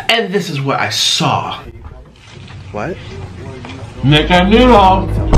And this is what I saw. What? Nick and Nemo.